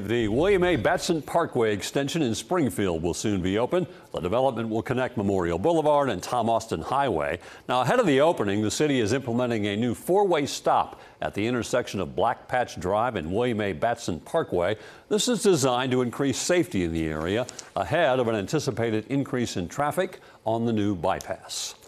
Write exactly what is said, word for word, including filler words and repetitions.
The William A. Batson Parkway extension in Springfield will soon be open. The development will connect Memorial Boulevard and Tom Austin Highway. Now, ahead of the opening, the city is implementing a new four-way stop at the intersection of Black Patch Drive and William A. Batson Parkway. This is designed to increase safety in the area ahead of an anticipated increase in traffic on the new bypass.